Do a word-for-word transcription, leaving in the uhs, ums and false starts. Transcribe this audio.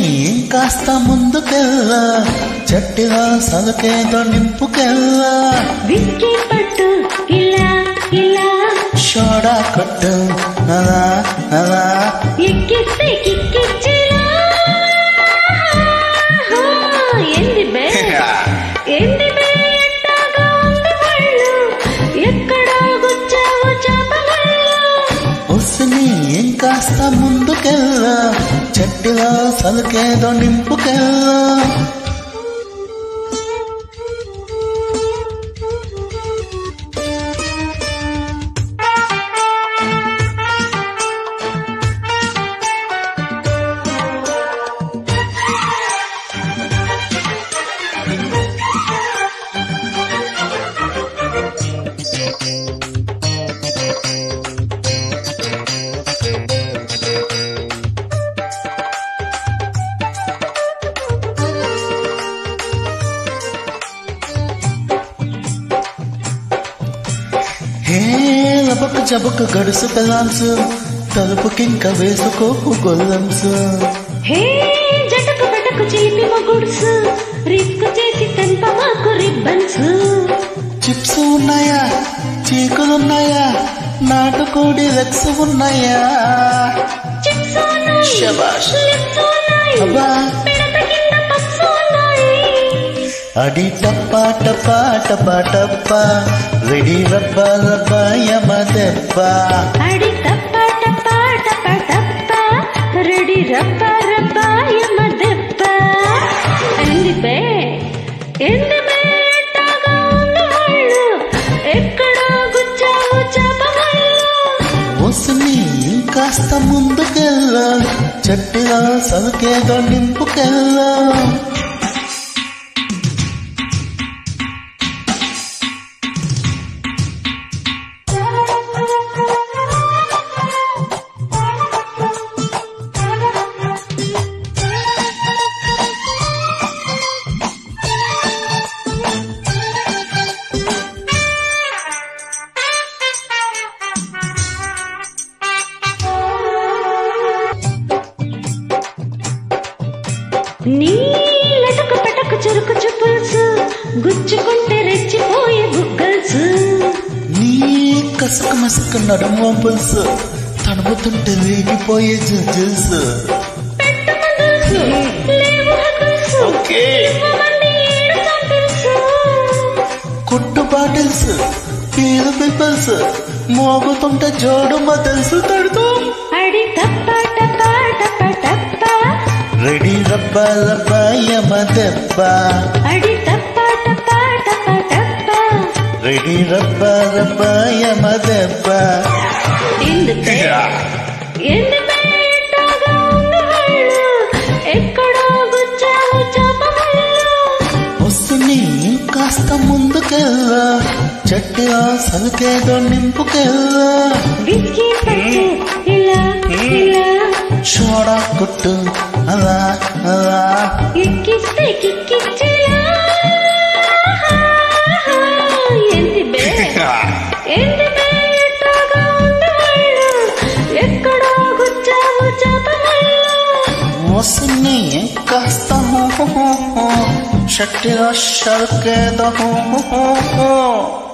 ఇంకాస్త ముందుకెళ్ళా చట్టిగా సలకేదో నింపుకెళ్ళా విస్కీ పట్టు ఇలా ఇలా షోడా కొట్టు అలా అలా ఎక్కిస్తే కిక్కిచ్చిలా ఏంది బే ఏంది బే ఎట్టాగా ఉంది వాళ్ళు ఎక్కడా గుచ్చావు చాపగళ్ళు ఉసిని ఇంకాస్త ముందుకెళ్ళా చట్టిగా సలకేదో నింపుకెళ్ళా హే లబకు జబకు గడుసు పెలాన్స్ తలుపుకింక వేసుకోకు గొల్లన్స్ హే జటకు బటకు చిలిపి మగుడ్స్ రిస్క్ చేసి తెంపమాకు రిబ్బన్స్ చిప్స్ ఉన్నాయా చీకులున్నాయా నాటుకోడి లెగ్స్ ఉన్నాయా చిప్స్ ఉన్నాయి శబాష్ లిప్స్ ఉన్నాయి అబ్బా పిడత కింద పప్స్ ఉన్నాయి అడి టప్పా టప్పా టప్పా టప్పా రెడీ రబ్బా రబ్బా యమ దెబ్బ అడి టప్ప టప్ప టప్ప టప్ప రెడీ రప్ప రప్ప యమ దెబ్బ ఎంది బే ఎంది బే ఎట్టాగా ఉంది వాళ్ళు ఎక్కడా గుచ్చావు చాపగళ్ళు వసుని ఇంకాస్త ముందుకెళ్ళా చట్టిగా సలకేదో నింపుకెళ్ళా నీ లటకు పటకు చురుకు చుపుల్స్ గుచ్చుకుంటే రెచ్చిపోయే బుగ్గల్స్ నీ కసక మసక నడుము వంపుల్స్ తడుముతుంటే వేగిపోయే జడ్జెస్ లేవు హకుల్స్ ఓకే ఇవ్వమంది ఏడు సంపిల్స్ కుట్టు బాటిల్స్ పీలు పిప్పల్స్ మోగుతుంటే జోడు మదల్స్ తడుతూ అడి టప్ప టప్ప టప్ప టప్ప రెడీ రబ్బా రబ్బా యమ దెబ్బ అడి టప్ప టప్ప టప్ప టప్ప రెడీ రబ్బా రబ్బా యమ దెబ్బ ఎందుకే ఎందుకే ఎట్టాగా ఉంది వాళ్ళు ఎక్కడా గుచ్చావు చాపగళ్ళు వస్తుని కాస్త ముందుకెళ్ళా చట్టిగా సలకేదో నింపుకెళ్ళా విస్కీ పట్టు ఇలా ఇలా షోడా కొట్టు అలా అలా ఎక్కిస్తే కిక్కిచ్చిలా ఏంది బే ఏంది బే ఎట్టాగా ఉంది వాళ్ళు ఎక్కడా గుచ్చావు చాపగళ్ళు వస్తుని కాస్త చట్టిగా సలకేదో